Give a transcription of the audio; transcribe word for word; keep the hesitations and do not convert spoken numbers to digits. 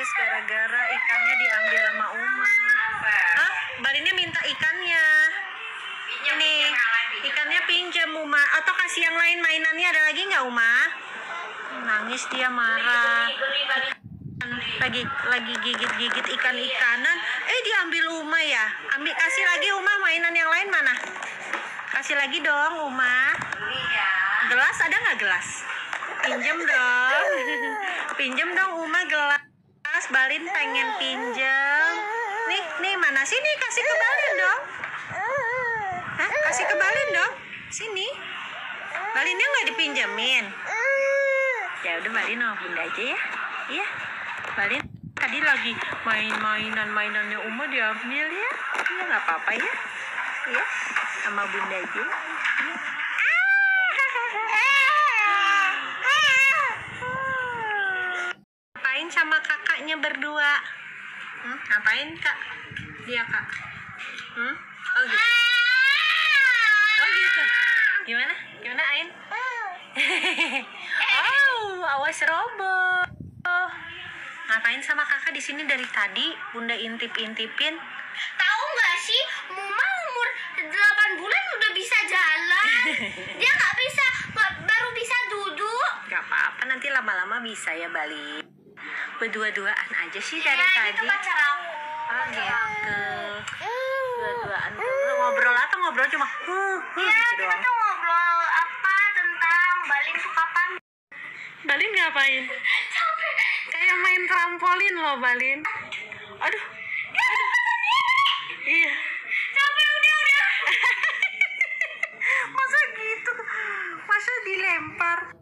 nangis gara-gara ikannya diambil sama Uma. Hah? Balinnya minta ikannya. Ini ikannya pinjam Uma. Atau kasih yang lain mainannya, ada lagi nggak Uma? Nangis dia, marah. Lagi lagi gigit-gigit ikan-ikanan. Eh diambil Uma ya. Ambil, kasih lagi Uma, mainan yang lain mana? Kasih lagi dong Uma. Gelas ada nggak gelas? Pinjem dong. Pinjem dong Uma gelas. Balin pengen pinjem. Nih, nih mana? Sini, kasih ke Balin dong. Hah? Kasih ke Balin dong. Sini. Balinnya nggak dipinjemin. Ya udah Balin sama Bunda aja ya. Iya. Balin tadi lagi main-mainan mainannya Uma diambil ya. Iya nggak apa-apa ya. Iya. Sama Bunda aja. Iya. Ngapain sama kakaknya berdua? Hmm, ngapain kak? Dia kak? Hmm? Oh gitu. Oh gitu. Gimana? Gimana Ain? Oh, awas robot. Oh. Ngapain sama kakak di sini dari tadi? Bunda intip-intipin. Tahu nggak sih, Muma umur delapan bulan udah bisa jalan. Dia nggak bisa, nggak, baru bisa duduk. Gak apa-apa, nanti lama-lama bisa ya Bali. Berdua-duaan aja sih dari Ya, tadi. itu pacar aku. Oh gitu. Berdua-duaan. Ngobrol atau ngobrol cuma huh, huh, Iya, gitu kita doang. tuh ngobrol apa tentang Balin tuh kapan? Balin ngapain? Capek. Kayak main trampolin loh Balin. Aduh. Aduh. Iya. Capek udah udah. Masa gitu? Masa dilempar?